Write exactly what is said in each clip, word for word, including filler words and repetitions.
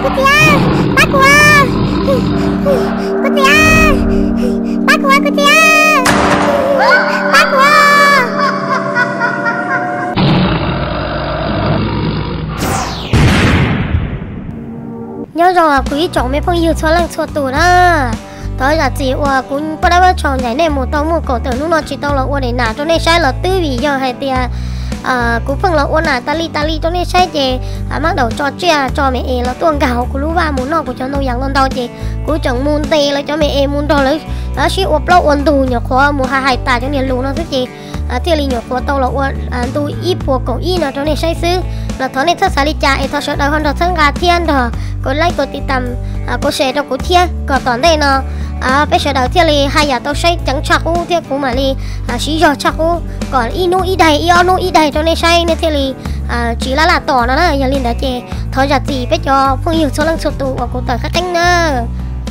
cô chị à, bác cô à, cô chị à, bác cô à, cô chị à, bác cô à. Nhớ rồi à, quý chồng mấy phong yêu cho lăng cho tù đó. Thôi là chị ủa cũng bắt đầu chọn nhảy này một tàu một cổ tử lúc nó chỉ tàu là ủa để nã cho nên sai là tư vì giờ hay thì à cũng phân là ủa nã tali tali cho nên sai chị à bắt đầu cho chia cho mẹ em là tuồng gạo của lúc ba muốn nó của cho nông dân lên đâu chị cũng chẳng muốn tê là cho mẹ em muốn đồ lấy đó chỉ ủa lâu ôn tù nhỏ khó một hai hai ta cho nên luôn nó thứ chị à thì li nhỏ khó tàu là ủa à tu ít bộ cổ ít nó cho nên sai xứ là thằng này thật sai đi cha em thật sợ đời hơn thật thân gà thiên rồi có like có tiết tầm có share cho có thiên có toàn đây nó à bây giờ đầu tiên là hai nhà tôi xây chẳng chắc u thì cũng mà đi à chỉ giờ chắc u còn inu i đầy inu i đầy cho nên xây nên thì là à chỉ là là tỏ nó là giờ liền đã chè thôi giờ thì bây giờ phong yêu số lần số tụ của cô tờ khách canh nữa.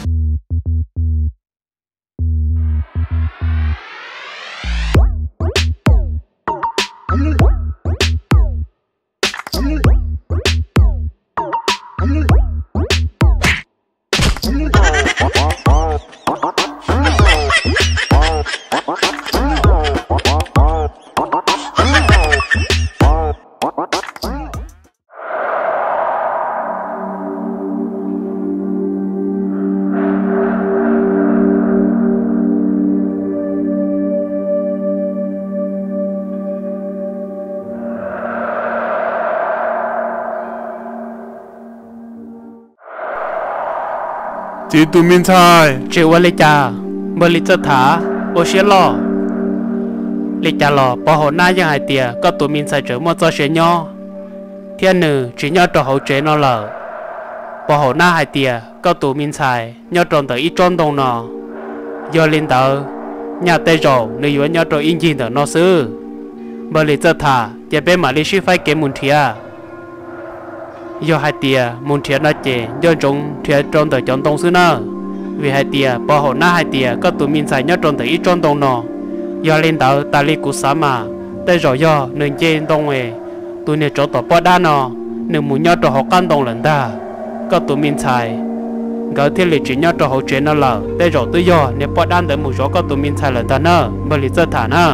Chị tụi mình sai chị qua lấy cha bơ lấy chất thả ô xế lò lấy cha lò bỏ hồ na như hai tia có tụi mình sai trở một cho xế nho thiên nữ chỉ nho trò hậu chế nó lờ bỏ hồ na hai tia có tụi mình sai nho tròn tới ít tròn đồng nọ do lên tờ nhà tây rổ nơi yếu nho trò in gì tờ nó sư bơ lấy chất thả để bên mà lấy sư phải kiếm một thia do hai tia muốn thiệt nó chè do chúng thiệt tròn tới chọn tông xứ nơ vì hai tia bỏ hồ na hai tia có tụi mình xài nhớ tròn tới ít tròn tông nọ do lên tàu ta li cú sa mà tới rồi do nên trên tông về tụi này chỗ tàu bỏ đá nọ nên muốn nhớ trò học căn tông lần ta có tụi mình xài gỡ thiết lịch chỉ nhớ trò học chuyện nó lờ tới rồi tới do nên bỏ đá tới một số có tụi mình xài lần ta nơ bởi lý do thả nơ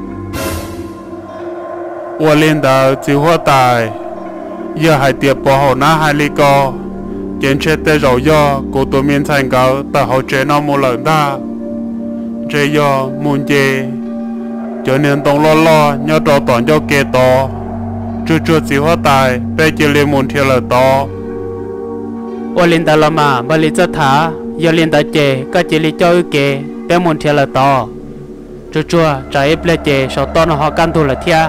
qua lên tàu chỉ hoa tài giờ hai tiệp bỏ hồ na hai ly co trên chết tê rồi do của tụi mình thành cỡ tờ hậu chế nó một lần ta chế do muốn chê cho nên tông lo lo nhớ trò toàn cho kê to chưa chưa chỉ hóa tài bé chỉ lên muốn thiệt là to ô lên ta là mà bà lý rất thả giờ lên ta chê các chỉ lý cho ư kê bé muốn thiệt là to chưa chưa trái ép lê chê sau to nó họ căn thu là thiệt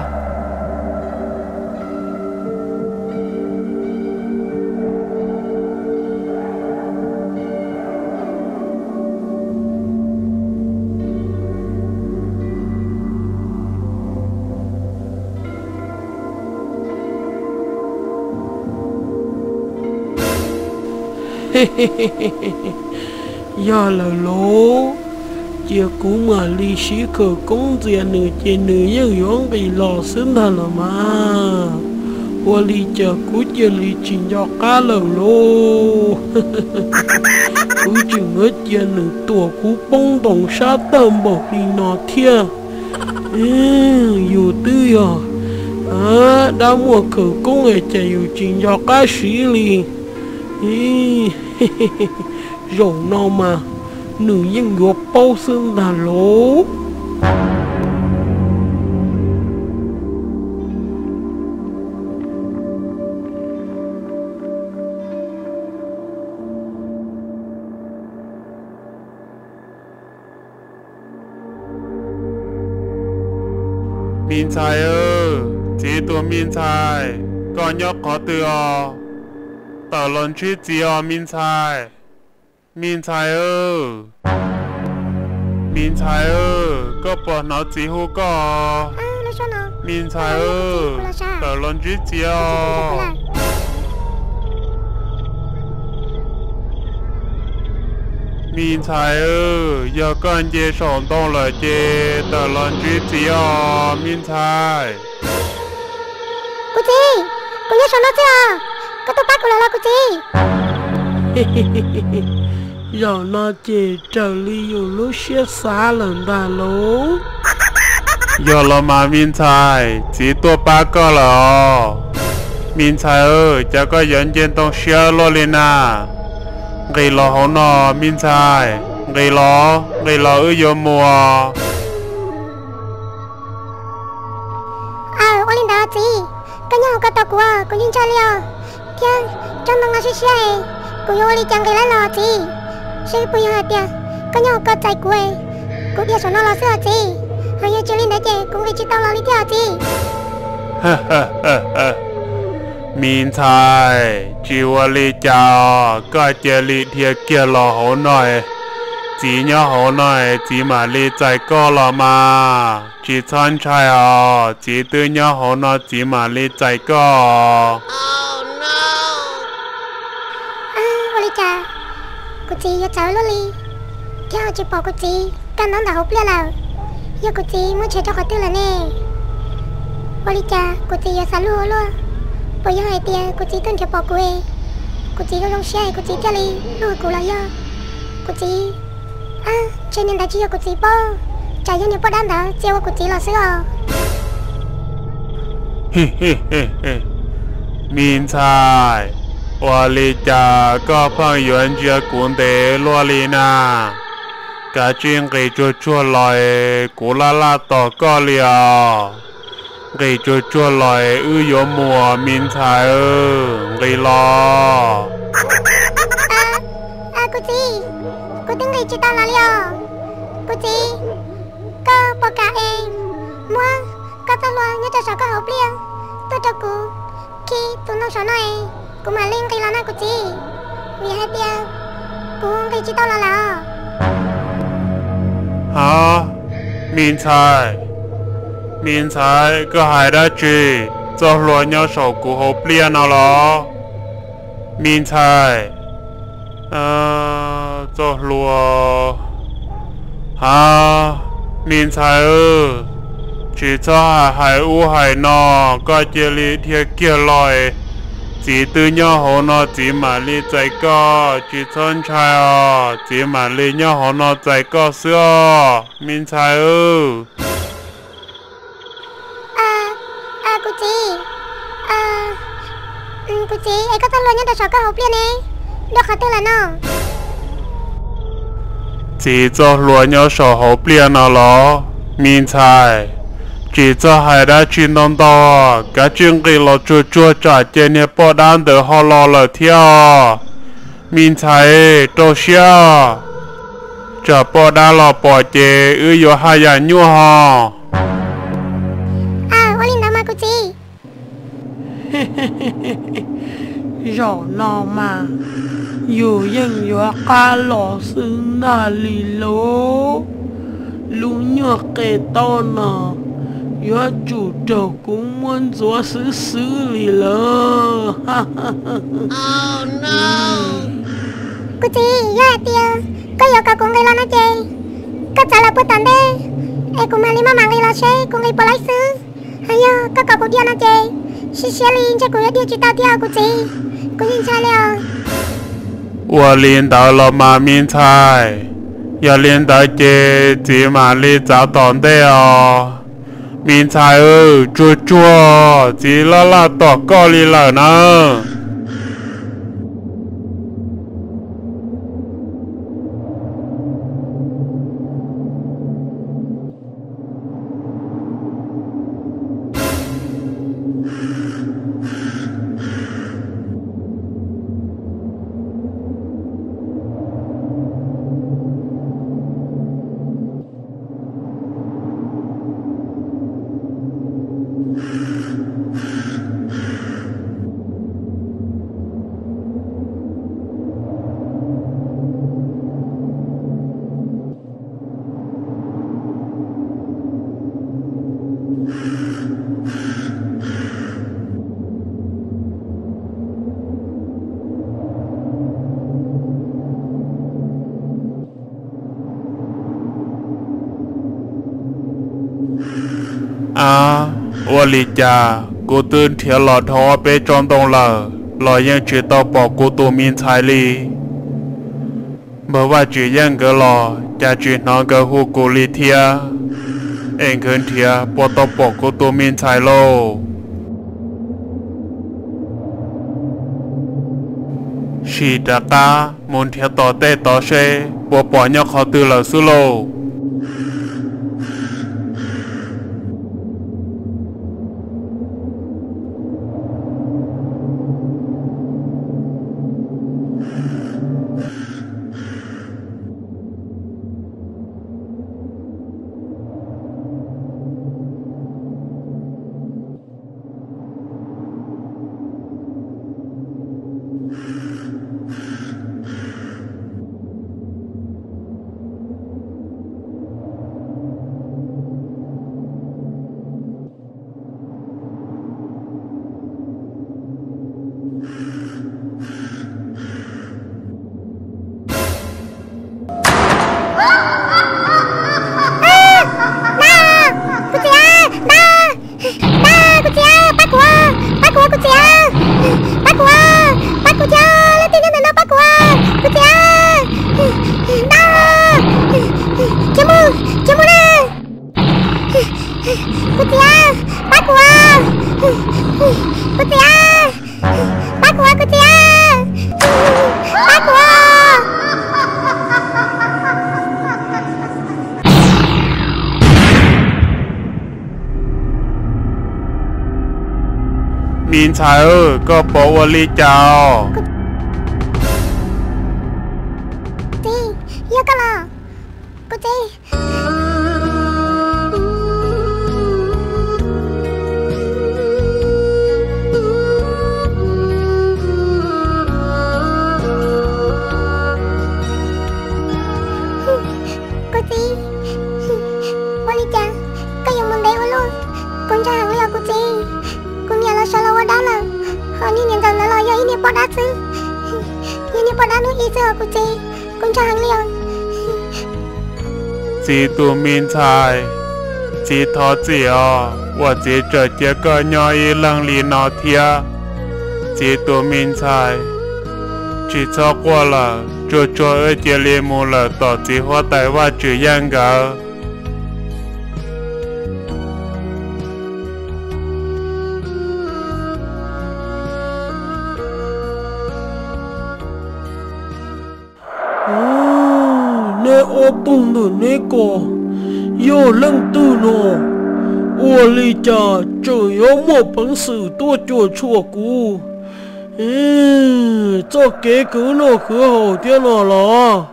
giờ là lố chia cú mà ly sĩ khờ công diện nửa trên nửa như giống bị lò xứng thần là mà qua ly chờ cú chia ly trình cho cá lờ lô cú chừng hết chia nửa tuổi cú bông đồng sát tầm bỏ đi nó thia dù tư giờ à đã mua khờ công ấy chạy dù trình cho cá sĩ ly rồi nó mà nữ nhân gộp bao xương đà lố mình sai ơ chỉ tụi mình sai có nhóc khó từ ọ tờ lần truy chỉ ọ mình sai mình sai ơ mình sai ơ có bỏ nó chỉ hú có mình sai ơ tờ lần truy chỉ ọ mình sai ơ giờ con dê sổn tông lời dê tờ lần truy chỉ ọ mình sai cô chị cô nhớ sổn nó chưa có tôi bắt cô là cô chị giờ nó chỉ trở đi dù lúc xếp xa lần ta lố giờ lo mà mình sai chỉ tua ba có lò mình sai ơi cho có dẫn trên tông xe lo lên à gây lo hổ nọ mình sai gây lo gây lo ư vô mùa à ô linh đó chị cái nhau cái tao của cô nhìn cho liao kia trong nó ngã xí xí cô yêu đi chẳng cái lá lò chị sẽ bây giờ tiền cái nhau cái trái của cô kia số nó là sữa chị hay như chị linh đấy chị cũng vì chị tao là đi theo chị mình sai chịu li chào có chơi li thiệt kia lo hổ nọ chỉ nhớ hổ nọ chỉ mà li trái có lo mà chỉ chọn trái à chỉ tự nhớ hổ nọ chỉ mà li trái có cha cô chị giờ cháu luôn đi theo chị bảo cô chị căn nón đã hộp lên nào giờ cô chị muốn chơi cho khỏi tư là nè bố cha cô chị giờ sáng luôn luôn bây giờ hai tia cô chị tuân theo bảo cô ấy cô chị luôn xe cô chị theo đi luôn cô là giờ cô chị à cho nên đã chỉ cô chị bao chạy cho nhiều bao đám đó treo cô chị là sữa mình sai我哩家个朋友家管得罗里呐，家境给做做来，古拉拉到个了，给做做来，有有么民财呃，给咯。 啊啊，姑姐，姑顶你知道哪里哦？姑姐，个报价诶，我个在罗你在啥个好边，多着姑，去东东啥呢？cô mà lên cái lá này của chị vì hai tia cô cái chị tao là là hả mình sai mình sai cái hai đó chị cho lo nhau sầu của hộp liền nào lo mình sai à cho lo hả mình sai ư chỉ cho hai u hai nọ có chơi li thiệt kia rồi chỉ tự nhau họ nó chỉ mà li trái có chỉ chọn trái à chỉ mà li nhau họ nó trái có sữa mình trái ư à à cô chị à ừ, cô chị ấy có tên luôn nhá tôi sợ có hộp liền ấy được khá tư là nó chỉ cho luôn nhau sợ hộp liền nào lo mình trái chỉ cho hai đã chuyên đông đó cả chuyện cái lo chua chua trả tiền nhà bỏ đan để họ lo là theo mình thấy đồ xia trả bỏ đan lo bỏ chè ư yo hai nhà nhua ha à ô linh đó mà cô chị rõ nào mà dù dân dù cá lò xứng là lì lố lú nhọ kê to nọ yo chủ trầu cũng muốn gió xứ xứ lì lơ oh no cô chị yo tia có yo cả con gây lo nó chị có trả là bữa tận đây em cũng mà đi mà mang gây lo xe cũng gây bỏ lái xứ hay yo có cả cô đi nó chị xí xí lên cho cô yo đi chị tao theo cô chị cô nhìn sai liền 我领导了嘛民财要领导姐姐嘛你找到的哦 mình sai ơi chua chua chỉ là là tỏ có li lợ nữa à 我离家กูตื่นเถียหลอดทอไปจอมตรงละหลอยังเชื่อต่อปอกกูตัวมีนชายลี bởiว่าchỉ dân cái lò cha chỉ nó cái hồ cô li thia anh khẩn thia bỏ tao bỏ cô tôi miên xài lô chỉ đã ta muốn theo tỏ tê tỏ xe bỏ bỏ nhau khó từ lời sư lô miên xài ơi có bỏ qua ly chào chị yêu cái là cô chị cô chị qua ly chào cái dùng mình đấy luôn con trai hàng liều cô chị con nhà là sao là đá là họ đi nhận rằng là lo do ý niệm bỏ đá chứ ý niệm bỏ đá nuôi ý chứ của chị con cho hàng liều chị tụ miên xài chị thọ chị à và chị trở chế cơ nhỏ ý lăng lý nó thia chị tụ miên xài chị cho qua là cho cho ở chế lý mù là tỏ chị hoa tài và chữ dân gà ô tung được nế cổ yo lăng tư nô ô lì cha trời yếu một bằng sự tua chùa chùa cú ừ cho kế cứ nô khứa hồ tiên nô lò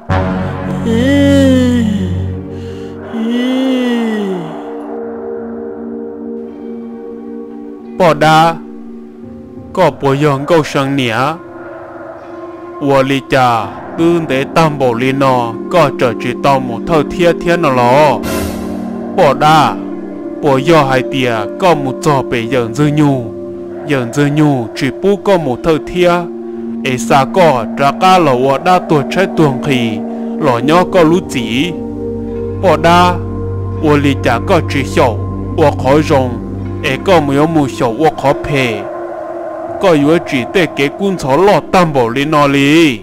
ừ bỏ đá có bộ dòng câu sang nĩa ô lì cha tương để tam bộ li nó có trở chỉ tao một thơ thiên thiên nó lò bỏ đa bỏ do hai tia có một trò bể dần dư nhu dần dư nhu chỉ bố có một thơ thiên ấy xa có trả cá lò đa tuổi trái tuồng khỉ lò nhỏ có lú chỉ bỏ đa ô li chả có chỉ sầu ô khó rồng ấy có một một sầu ô khó phê có yếu chỉ để cái cuốn chó lọ tam bộ li nó li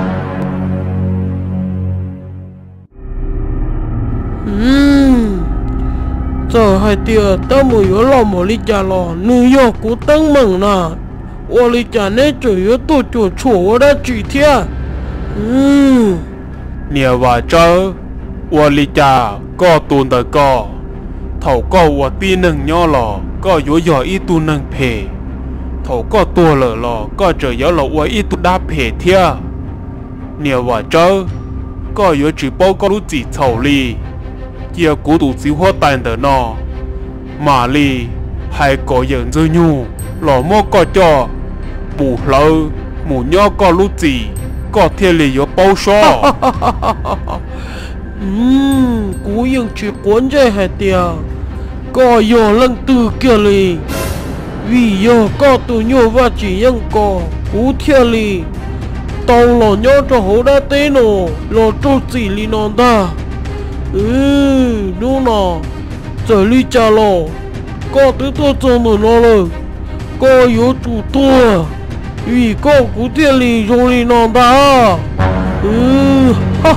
giờ hai tia ta mới nhớ lòng một ly trà lò New York của tăng mừng nà ô ly trà nè chủ yếu tôi chủ chủ đã chỉ thia ừ nhiều và chớ ô ly trà có tuần đời có thầu có ô ti nâng nhỏ lò có yếu gió ít tu nâng phê thầu có tua lở lò có trở yếu lò ô ít tu đá phê thia nhiều và chớ có yếu chỉ bao có lúc chỉ thầu ly kia cố tụ xíu hoa tàn đỡ nọ mà lì hay có dẫn dư nhu lò mô có cho bù lơ mù nhỏ có lúc gì có thiên lì yếu bao so ừm cú yên chỉ cuốn dây hai tia có yếu lăng từ kia lì vì yếu có tụ nhô và chỉ yên có cú thiên lì tàu lò nhỏ cho hố đá tế nổ lò trô chỉ lì non ta ừ đúng nọ giờ ly trà lò có thứ tôi cho nó nó rồi có yếu chủ tua vì có cú tiền lì rồi lì non ta ừ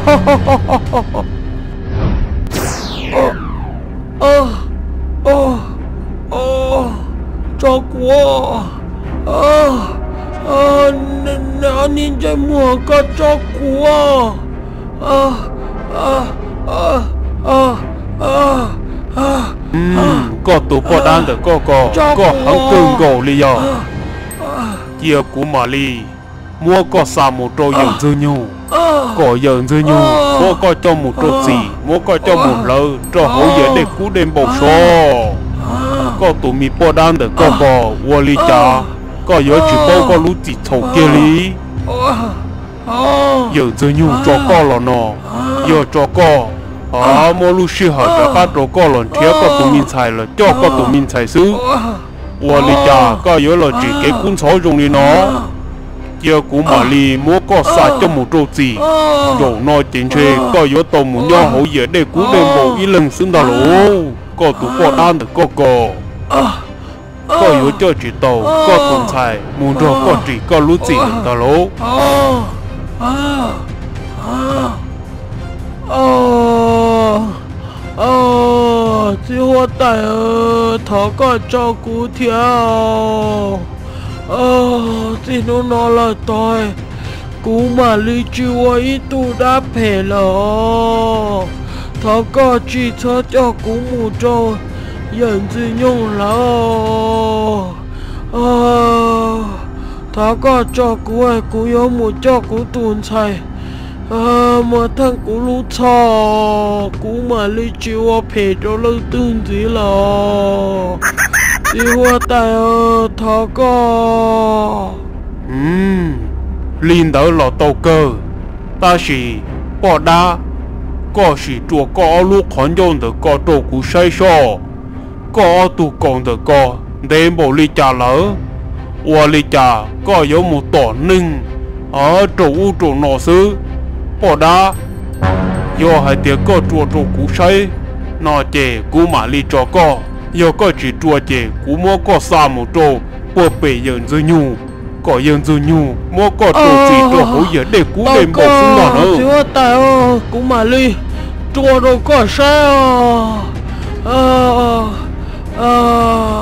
ơ ơ ơ cho quá ơ ơ anh nhìn thấy mua cái cho quá ơ ơ ơ ơ ơ ơ có tụ bỏ đan được có có có hăng cưng gỗ li giờ chia cú mà li mua có xa một trâu dường dư nhu có dường dư nhu mua có cho một trâu gì mua có cho một lơ cho hậu giờ để cú đêm bầu số có tụ mi bỏ đan được có có vô li cha có nhớ chỉ bao có lũ chỉ thầu kia li dường dư nhu cho có là nó giờ cho có à mua lúc xưa họ đã bắt đầu có lần thiếu có tụi mình xài là cho có tụi mình xài xứ, và lý cha có nhớ là chỉ cái cuốn sổ dùng đi nó, giờ cũng mà li mua có xài cho một chỗ gì, rồi nói chuyện chơi có nhớ tàu một nhau hậu giờ để cú đêm bộ ý lần xứng đạo lỗ, có tụi có đan được có có, có nhớ cho chỉ tàu có tụi xài muốn rồi có chỉ có lúc gì được đạo lỗ. Ờ ờ chỉ hoa tài ơ thọ có cho cú theo ờ chỉ nó nó là tôi cú mà lý chú ấy tu đã phê lỡ thọ có chỉ cho cho cú mù trâu nhận gì nhung lỡ ờ thọ có cho cú ấy cú yếu mù cho cú tuôn xài à mà thằng cú lú chó cú mà lấy chiếu phê cho lâu tương gì là chiếu tài ơ thọ có ừm linh đỡ lọ tàu cơ ta chỉ bỏ đá có chỉ chùa có lúc khẩn dùng được có trâu cú say so có tu còn được có đêm bộ ly trà lỡ và ly trà có yếu một tổ ninh ở trâu u trâu nọ xứ bỏ đá do hai tiếng có chùa trâu cú say nó chè cú mà ly cho có do có chỉ chùa chè cú mua có xa một trâu bờ bể dần dư nhu có dần dư nhu mua có trâu gì trâu hối giờ để cú đêm bộ xuống đó nữa chiếu tài ơ cú mà ly chùa trâu có say ờ ờ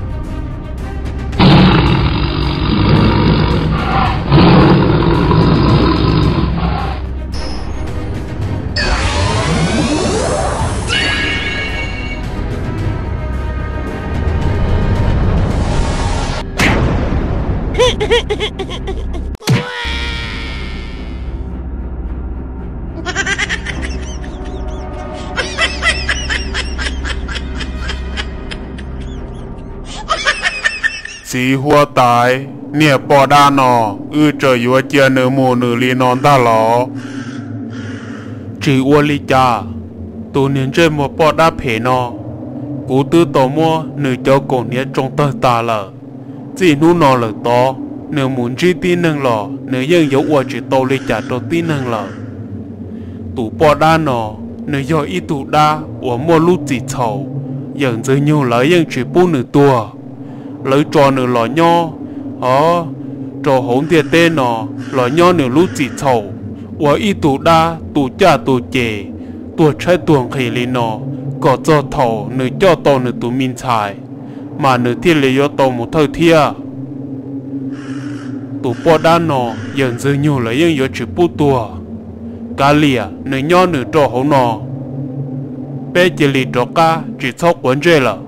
sĩ hoa tài nia bỏ đa nọ ư trời yếu chia nửa mùa nửa li non ta lọ chỉ uo li cha tụ niên chơi một bỏ đá phê nọ cú tư tổ mua nửa cho cổ nia trong tơ ta lợ chỉ nu nọ lợ to nửa muốn chỉ tin năng lọ nửa dân dấu uo chỉ tàu li cha cho tin năng lợ tụ bỏ đá nọ nửa do ít tụ đá uo mua lú chỉ chầu dân dư nhiều lấy dân chỉ bu nửa tua lấy trò nửa lọ nho ó trò hỗn thiệt tên nọ lọ nho nửa lú chỉ chầu uo ít tụ đá tụ cha tụ chè tụ trái tuồng khỉ li nọ có cho thầu nửa cho tàu nửa tụ min xài mà nửa thiên lý do tàu một thời thia tụ bỏ đá nọ dần dư nhiều lấy dân yếu chỉ bu tua cá lìa nửa nho nửa trò hỗn nọ bé chỉ lì trò cá chỉ sóc quấn dê là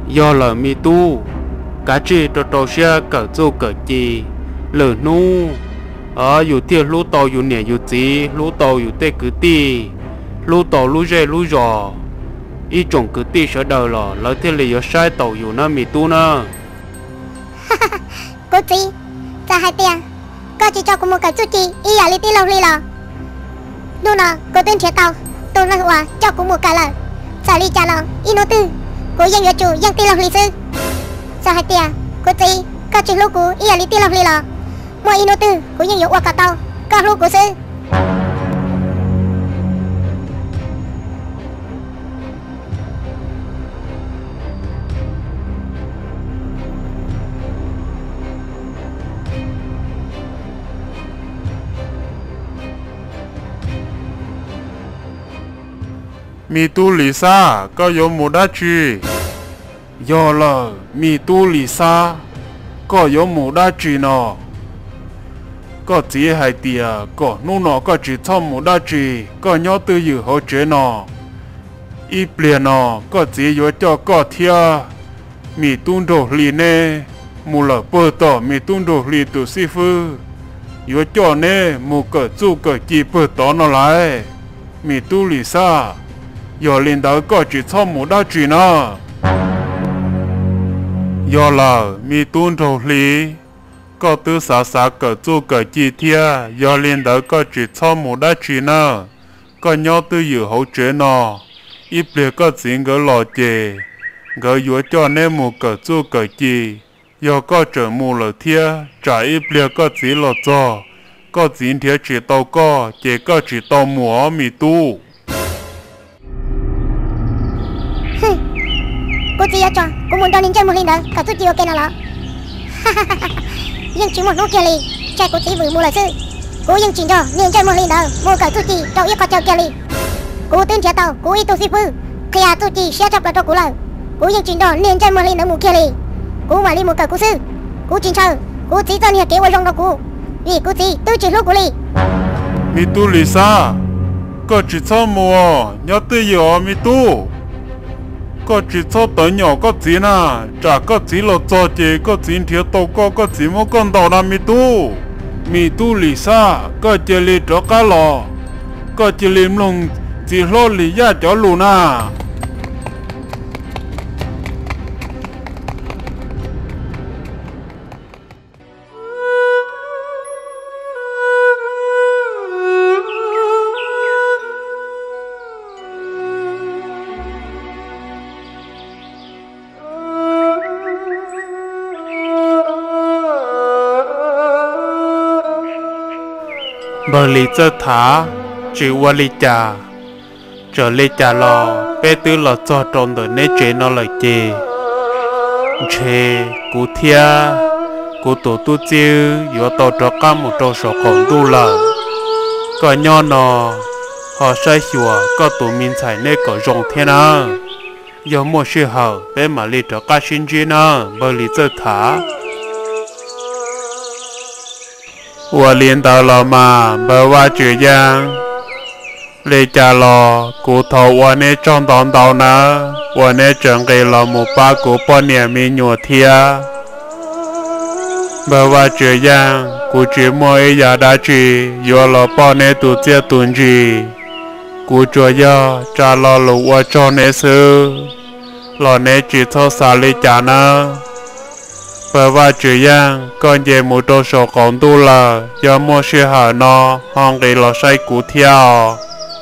do là mi tu cá chi cho tàu xe cỡ châu cỡ chi lửa nu ởอยู่เที่ยวลู่ตออยู่เนี่ยอยู่จีลู่ตออยู่เตกือตีลู่ตอลู่เจลู่จออีจงกือตีเสดหรอแล้วที่เหลือใช้ตออยู่นะมีตู้นะ cô chị ra hai tiền cô chỉ cho cô một cái chút chị ý à lý tí lâu li là đu nè cô tên thiệt tao tôi là hòa cho cô một cái là xả li trả lòng ý nô tư cô dân người chủ dân tí lâu li sư ra hai tiền cô chị cô chỉ lúc cô ý à lý tí lâu li là mua ý nô tư cô dân người hòa cả tao cô lúc cô sư mi tu lì xa có yếu một đá trì do là mi tu lì xa có yếu một đá trì nọ có chỉ hai tia có nu nọ có chỉ cho một đá trì có nhớ tư dự hỗ trợ nọ ít liền nọ có chỉ yếu cho có thia mi tu đồ lì nè mù lợ bơ tỏ mi tu đồ lì tu si phu yếu cho nè mù cỡ chu cỡ chỉ bơ tỏ nó lại mi tu lì xa giờ lên đó có chỉ cho một đá chỉ nữa giờ là mi tuân thủ lý có tư xã xã cỡ chu cỡ chi thia giờ lên đó có chỉ cho một đá chỉ nữa có nhau tư dự hỗ trợ nó ít bề có chuyện gỡ lò chè gỡ dũa cho nên một cỡ chu cỡ chi giờ có trở mù lờ thia trả ít bề có chuyện lò cho có chuyện thia chỉ tàu có chè có chỉ tàu mùa mi tu cô chị cho cô muốn đón đến chơi một lần đó cả chút chiều kia nào đó nhưng chỉ một lúc kia li trai cô chị vừa mua là sư cô nhưng chỉ cho nên chơi một lần đó mua cả chút chị cho yêu con chơi kia li cô tên trẻ tàu cô ít tu sĩ phu khi à chút chị sẽ chấp là cho cô lời cô nhưng chỉ cho nên chơi một lần đó mua kia li cô mà li mua cả cô sư cô chỉ chờ cô chỉ cho nên kế hoạch trong đó cô vì cô chị tôi chỉ lúc cô li mi tu lì xa có chỉ cho mua nhớ tư yếu mi tu có chỉ cho tới nhỏ có gì na chả có gì là cho chị có gì thiếu tàu có có gì mà con tàu na mi tu mi tu lì xa có chỉ lì cho cá lò có chỉ lì lồng chỉ lo lì ya cho lù na bờ lì chơ thả chịu qua lì trà trở lì trà lò bé tư lò cho tròn đời nế chế nó lời chê chê cú thia cú tổ tu chiêu yếu tàu cho cá một trò sổ khổng tu lờ có nhỏ nò họ sai xùa có tụ mình xài nế có rộng thiên à yếu một sự hở bé mà lì cho cá xin duyên à bờ lì chơ thả我领导了嘛，不挖掘样，你家了骨头我那装当到呢，我那整给了木把骨半年没牛贴，不挖掘样，骨只摸一下大去，有了把那肚子炖去，骨主要扎了路我找那事，了那只操啥里家呢？bởi vì chuyện yang con về một đồ sổ con tu là do mua xe hở nó hong cái lò say cú theo,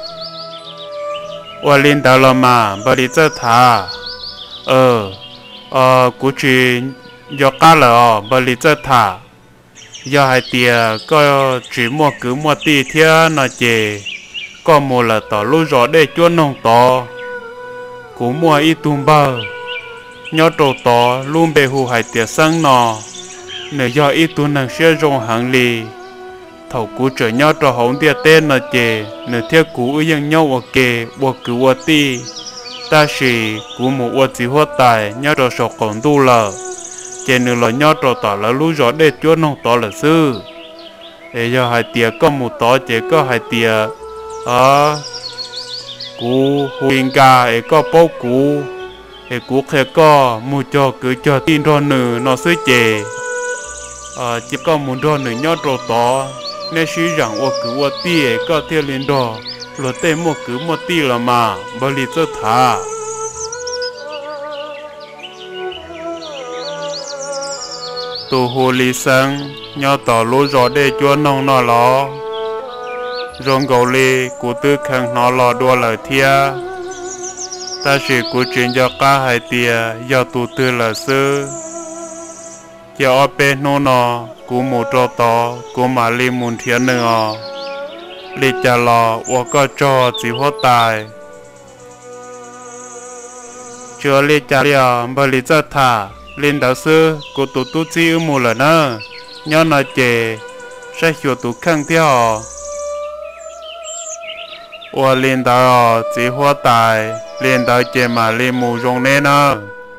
và linh đạo là mà bởi vì rất thà, ờ, ờ cú chỉ do cá là bởi vì rất thà, do hai tia có chỉ mua cứ mua tì theo nó chè, có mua là tỏ lúa rõ để chuột nông tỏ, cú mua ít tung bơ. Nhớ trâu tỏ luôn bề hù hải tiệt sang nọ nếu do ít tu năng sẽ rong hàng lì thầu cú trở nhau trò hổng tiệt tên là chè nếu theo cú yên nhau ở kề buộc cứ ở ti ta chỉ cú một ở chỉ hoa tài nhau trò sọc còn tu lờ chè nếu là nhau trò tỏ là lú rõ để chúa nông tỏ là sư để do hải tiệt có một tỏ chè có hải tiệt ở cú huyền ca ấy có bố cú hệ cú khe co mua cho cứ cho tin cho nữ nó sẽ chè à chỉ có muốn cho nữ nhớ trâu to nên suy rằng ô cứ ô tì có theo lên đó rồi tên một cứ một tì là mà bởi lý cho thả tù hồ lý sang nhớ tỏ lối rõ để cho nông nó ló rong gầu lì của tư khăn nó lò đua lời thia ta chỉ của chuyện cho cả hai tia do tụ tư là sư cho ở bên nó nó của một trò to của mà li muốn thiên nữa li cha lò và có cho chỉ hóa tài chưa li cha liao bởi li cho thả lên đạo sư của tụ tụ chỉ ở một lần nữa nhớ nói chè sẽ hiểu tụ khăn theo và lên đạo chỉ hóa tài lên đạo chè mà li mù rong nên nữa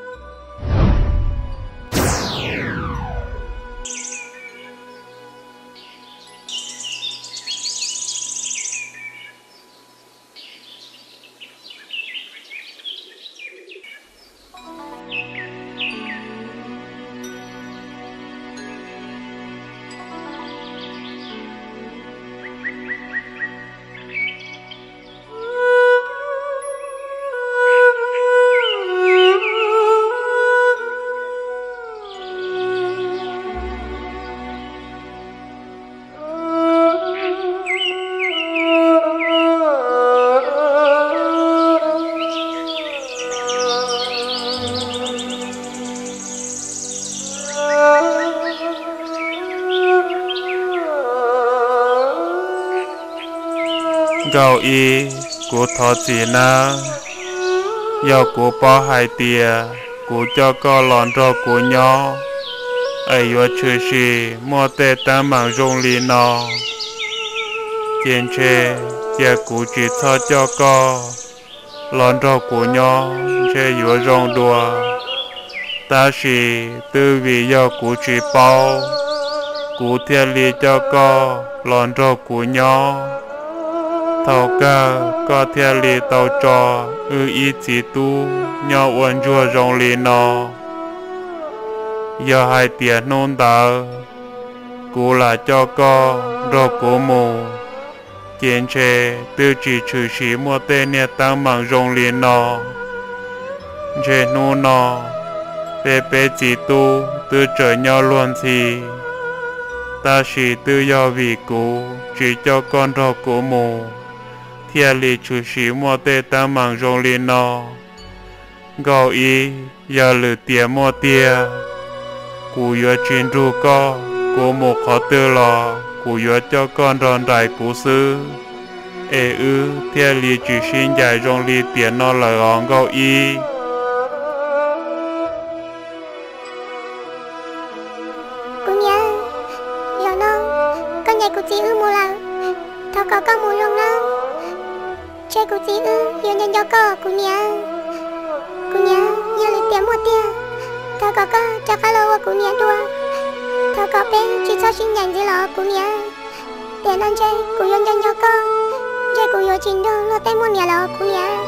gạo y của thọ chỉ na do của bao hai tia của cho co lòn cho của nhỏ ai yo chơi xì mua tê ta mang rong li nó trên che che của chỉ cho cho co lòn cho của nhỏ che yo rong đùa ta xì tư vì do của chỉ bao của thiên li cho co lòn cho của nhỏ thầu ca có theo lì tàu trò ư ý chỉ tu nhỏ uốn chua rong lì nó giờ hai tiền nôn tờ cú là cho co rồi cú mù trên xe tư chỉ trừ sĩ mua tên nhà tăng bằng rong lì nó trên nô nó bê bê chỉ tu tư trở nhau luôn thì ta chỉ tư do vì cú chỉ cho con rồi cú mù thiên lý chủ sĩ mua tê ta mang rong lên nó gạo y giờ lử tiền mua tiền cú yo chuyên ru co cú một khó tư lò cú yo cho con ròn đại cú sư ê ư thiên lý chủ sĩ dài rong li tiền nó là gọn gạo y cô nhá giờ nó con nhảy của chị ư mua là thao có có mua rong nó chơi cô chị ư, yêu nhân cho cô, cô nhá cô nhá, yêu lấy tiền mua tiền thao có có, cho khá lâu cô nhá đua thao có bé, chỉ cho xin nhành gì lọ cô nhá tiền ăn chơi, cô yêu nhân cho cô chơi cô yêu trình đâu, lo tay mua nhà lọ cô nhá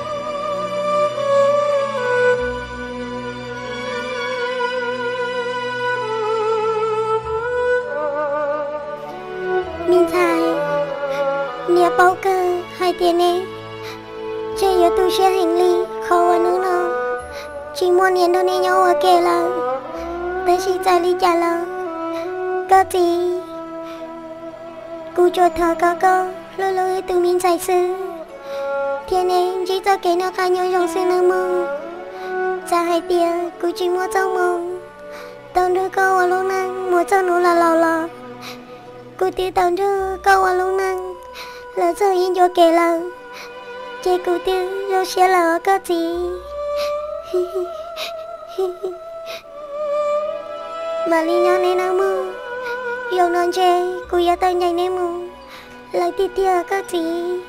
mình thay nia bao cơ hai tiền này chơi yếu tu xe hành lý khó ở nước nào chỉ muốn nhìn đâu nên nhau ở kề là tới chỉ trả lý trả là có gì cô cho thở có có lôi lôi từ mình giải sư thiên này chỉ cho cái nó khai nhau trong sư nơ mơ trả hai tiền cô chỉ mua trong mong tao đưa câu ở lúc năng mua cho nó là lò lò cô tiêu tao đưa câu ở lúc năng là giờ yên cho kể là chế cô tiêu rồi sẽ là có gì mà lý nhau nên nào mơ yêu non chê cô yêu tay nhanh nên mơ lại tia tia có gì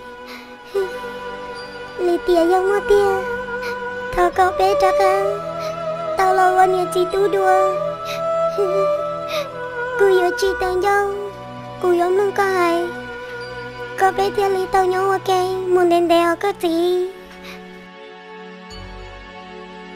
lý tia yêu mơ tia thao có bé chắc à tao loวันนี้chỉ tu đùa cô yêu chỉ tên nhau cô yêu nâng có ai có bé thiên lý tao nhau ok muốn đến đèo có gì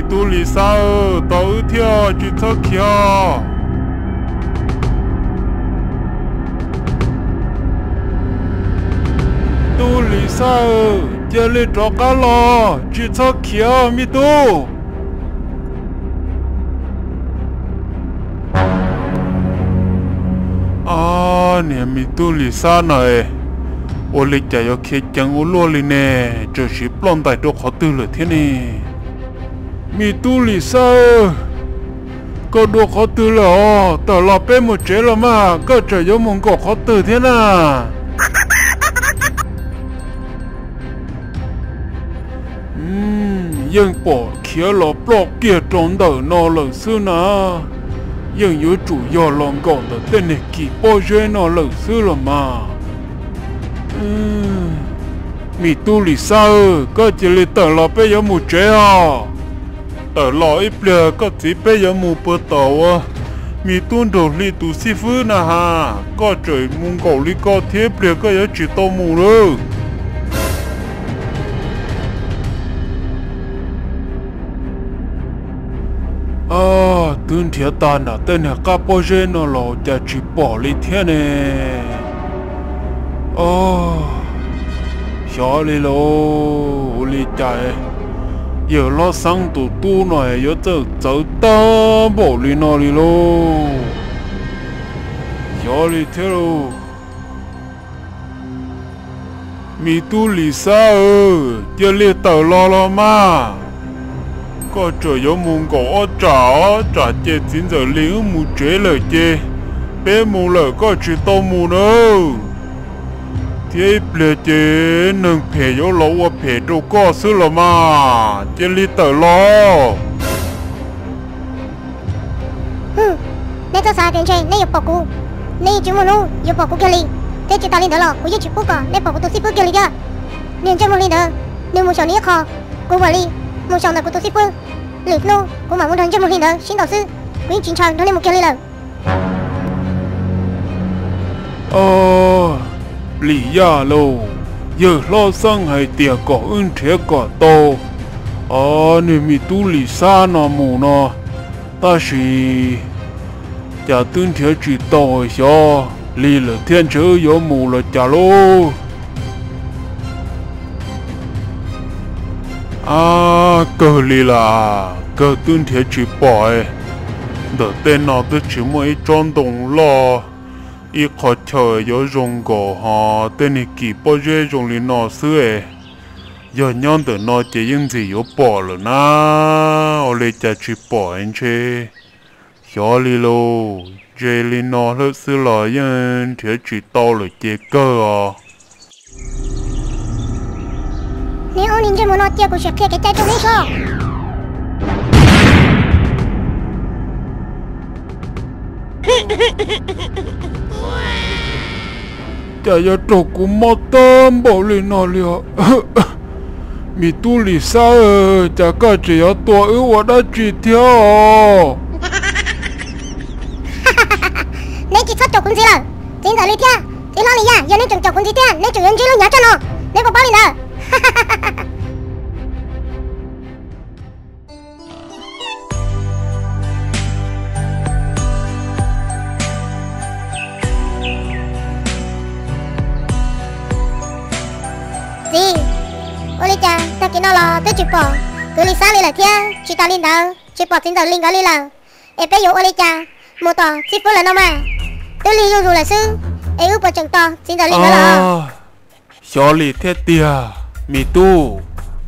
tu lì sa tao theo chỉ cho kia tu lì sa giờ lì cho cá lò chỉ cho kia mi tu à nè mi tu lì sa này ô lì chả có khi chẳng ô lô lì nè chờ chỉ plon tại chỗ khó tư lửa thế này mi tu lì sa có đồ khó tư lửa tờ lò bê một chế là mà có chờ có mong có khó tư thế nào dân bỏ kia lò bỏ kia trốn đỡ nó lỡ xưa nà dân yếu chủ yếu lòng gọn đỡ tên này kỳ bỏ dê nó lỡ xưa là mà mi tu lì sao có chỉ lì tờ lò bây giờ mù chế à tờ lò ít bia có chỉ bây giờ mù bơ tàu à mi tu đồ lì tu si phứ nà ha có trời mùng cầu lì có thế bia có giờ chỉ tàu mù rồi à tương thiệt ta nà tên là cá bò dê nó lò chả chỉ bỏ lì thế nè à xóa lì lô lì chạy giờ lo sang tụ tu này giờ giờ giờ ta bỏ lì nó lì lô xóa lì thế lô mi tu lì sa ơ giờ lì tờ lo lo mà có trời có mùng cổ trả trả chế chín giờ lì mù chế lời chế bé mù lời có chỉ tao mù nữa thế bây giờ nâng phê yếu lỗ và phê đồ có sư là mà chế lý tờ lo hừ nè cho sao tiền chơi nè yêu bỏ cú nè chú muốn luôn yêu bỏ cú kia li thế chỉ tao lên đó lo cú yêu chỉ cú cả nè bỏ cú tôi ship kia li ra nè chơi muốn lên đó nè muốn chọn nè kho cú vào li muốn chọn là cú tôi ship lượt nô cú mà muốn thằng chơi muốn lên đó xin đầu sư cú yêu chính trang đó nè một kia li rồi ờ lì ya lô giờ lo sang hay tiệt có ưng thế có to ờ nè mi tu lì sa nó mù nó ta chỉ chả tương thế chỉ to cho lì là thiên chữ có mù là chả lô à cơ lì là cơ tương thế chỉ bỏ đợt tên nó tôi chỉ mới tròn đồng lo ít khó chờ có dùng cổ họ tên này kỳ bao giờ dùng lên nó xưa giờ nhon từ nó chỉ những gì có bỏ rồi na ở đây chỉ chỉ bỏ anh chứ cho li lô chơi lên nó hết xưa là những thứ chỉ to rồi chỉ cơ à nếu ông nhìn trên một nó tiêu của sẽ kia cái tay trong đấy sao chả giờ trâu cũng mất tâm bỏ lên nó liệu mi tu lì sao chả có chỉ ở tuổi ưu ở đó chỉ theo nên chỉ thoát trâu cũng gì là chính giờ lì theo chỉ lo lì ya giờ nên trồng trâu cũng gì theo nên chủ nhân chỉ lo nhá cho nó nên bỏ bao lì nào gì ôi cha ta kia nó là tới chụp bỏ cứ đi xa đi là thiên chỉ ta linh đâu chụp bỏ chính giờ linh cái đi là em bé yêu ôi cha một tờ chỉ phụ là nó mà tôi linh yêu rồi là sư em ước bỏ chừng to chính giờ linh đó là cho lì thế tia mi tu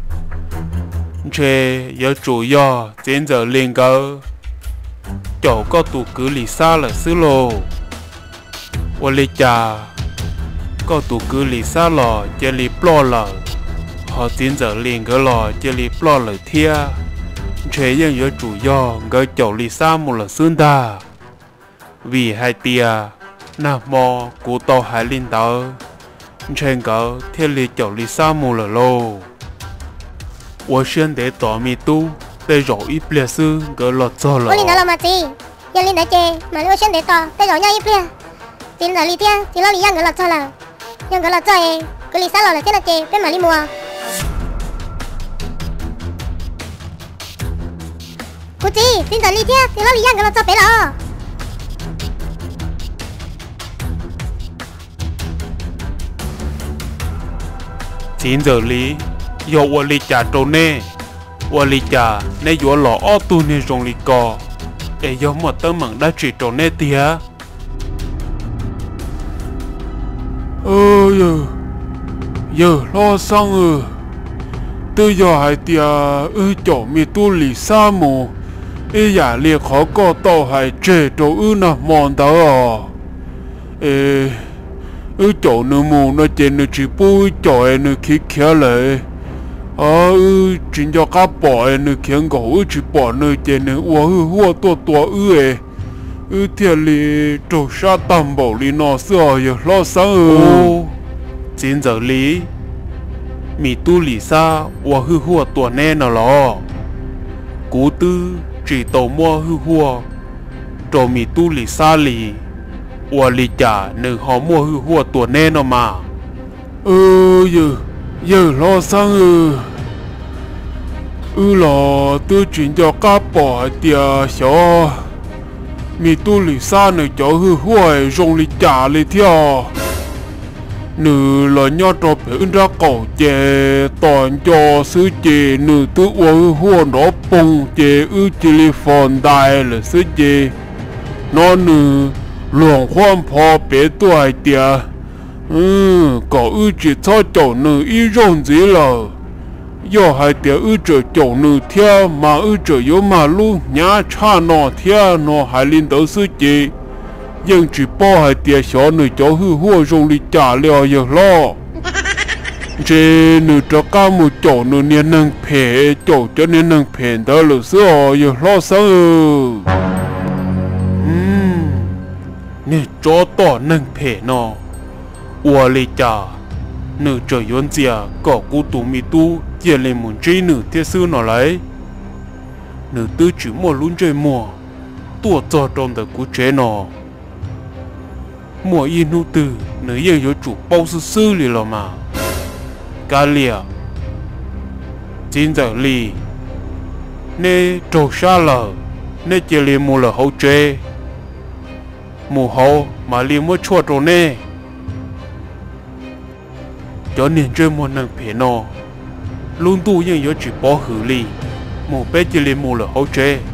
chế giờ chủ yếu chính giờ linh cái chỗ có tụ cứ lì xa là sư lô ôi cha có tụ cứ lì xa lò chế lì plo lò họ tiến giờ liền cái lò chế lì plo lò thia chế dân yếu chủ yếu cái chỗ lì xa một là xương ta vì hai tia nà mò cụ tàu hai linh tàu trên cái thiết lì chỗ lì xa một là lô tôi xin để tỏ mi tu để rõ ít bia sư cái lọt cho lò ôi linh đó là mà gì giờ linh đã chê mà tôi xin để tỏ để rõ nhau ít bia tiến giờ lì thia thì lo lì yang cái lọt cho là yang cái lọt cho ấy cái lì xa lò là thế là chê bên mà đi mua cô chị xin tờ ly thế thì nó lý ăn cái nó cho bé là chín giờ lý yo wa li cha trâu nè wa li cha nè yo lọ o tu nè rong li co e yo một tấm mảng đã chỉ trâu nè tia ơ giờ giờ lo xong rồi từ giờ hai tia ư chỗ mi tu lì sa mù ê giả liệt khó có tàu hai trẻ trâu ư nè mòn tao à ê ư chỗ nữ mù nó trên nữ chỉ bùi chỗ em nữ khí kia lại à ư chính cho các bỏ em nữ khiến gỗ ư chỉ bỏ nữ trên nữ ua ư hua tua tua ư ê ư thiệt lì trâu sa tầm bảo lì nó xưa giờ lo sáng ư chín giờ lý mi tu lì sa ua hư hua tua nè nó lò cú tư chỉ tàu mua hư hua trâu mi tu lì sa lì ua lì chả nữ họ mua hư hua tua nè nó mà ơ giờ giờ lo sang ư ư lò tư chuyển cho các bỏ tia xó mi tu lì sa nữ cho hư hua rong lì chả lì theo nữ là nhớ cho phải ra cầu chè toàn cho sứ chè nữ tư ua hư hua nó bông chè ư chè lì phòn đài là sứ chè nó nữ luồng khoan phò bé tuổi tia ừ có ư chỉ cho chỗ nữ y rong gì là do hai tia ư trở chỗ nữ theo mà ư trở yếu mà lu nhá cha nó theo nó hai linh tới sư chị nhưng chỉ bỏ hai tia xó nữ cho hư hua rong đi trả liao giờ lo chế nữ cho cả một chỗ nữ niên năng phê chỗ cho niên năng phê đó là sữa giờ lo sao nè cho tỏ nâng phê nó ua lì chà nữ trời yến dìa có cú tù mi tu dìa lên muốn chơi nữ thiết sư nó lấy nữ tư chỉ mua luôn chơi mùa tua cho trong đời cú chế nó mùa yên nụ tư nữ yên yếu chủ bao sư sư lì lò mà cá lìa chín giờ lì nè trâu xa lờ nè chìa lì mù lờ hậu chế mù hậu mà lì mua chua trâu nè cho nên chơi một năng phê nó luôn tu nhưng yếu chỉ bỏ hử lì mù bé chìa lì mù lờ hậu chế